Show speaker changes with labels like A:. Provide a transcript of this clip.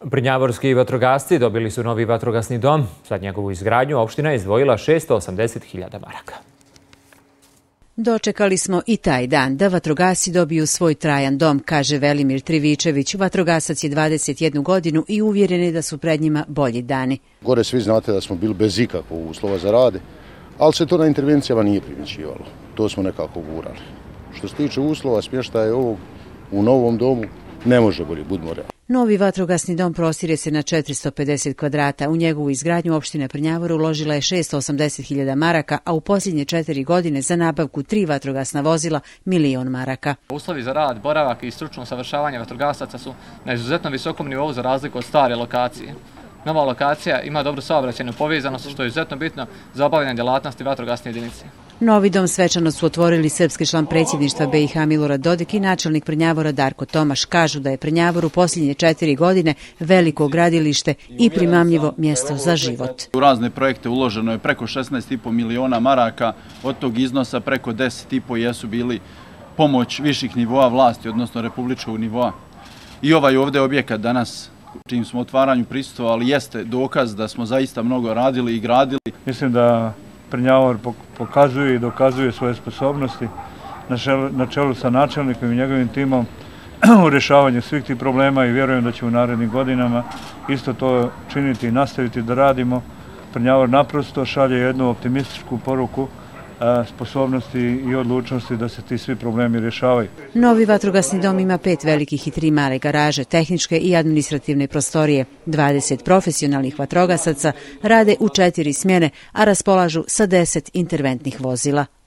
A: Prnjavorski vatrogasci dobili su novi vatrogasni dom. Za njegovu izgradnju opština je izdvojila 680.000 maraka.
B: Dočekali smo i taj dan da vatrogasci dobiju svoj trajan dom, kaže Velimir Trivičević. Vatrogasac je 21 godinu i uvjeren je da su pred njima bolji dani.
C: Gore svi znate da smo bili bez ikakvog uslova za rade, ali se to na intervencijama nije primjećivalo. To smo nekako gurali. Što se tiče uslova smještaja ovog u novom domu, ne može bolje, budimo realni.
B: Novi vatrogasni dom prostire se na 450 kvadrata. U njegovu izgradnju opština Prnjavor uložila je 680.000 maraka, a u posljednje 4 godine za nabavku 3 vatrogasna vozila 1.000.000 maraka.
D: Uslovi za rad, boravak i stručno usavršavanje vatrogasaca su na izuzetno visokom nivou za razliku od stare lokacije. Nova lokacija ima dobru saobraćajnu povezanost, što je izuzetno bitno za obavljanje djelatnosti vatrogasne jedinice.
B: Novi dom svečano su otvorili srpski član predsjedništva BiH Milorad Dodik i načelnik Prnjavora Darko Tomaš. Kažu da je Prnjavor u posljednje 4 godine veliko gradilište i primamljivo mjesto za život.
E: U razne projekte uloženo je preko 16,5 miliona maraka, od tog iznosa preko 10,5 jesu bili pomoć viših nivoa vlasti, odnosno republičkog nivoa. I ovaj ovdje objekat danas, čim smo otvaranju prisustvovali, jeste dokaz da smo zaista mnogo radili i gradili.
F: Mislim da Prnjavor pokazuje i dokazuje svoje sposobnosti na čelu sa načelnikom i njegovim timom u rješavanju svih tih problema i vjerujem da će u narednim godinama isto to činiti i nastaviti da radimo. Prnjavor naprosto šalje jednu optimističku poruku sposobnosti i odlučnosti da se ti svi problemi rješavaju.
B: Novi vatrogasni dom ima 5 velikih i 3 male garaže, tehničke i administrativne prostorije. 20 profesionalnih vatrogasaca rade u 4 smjene, a raspolažu sa 10 interventnih vozila.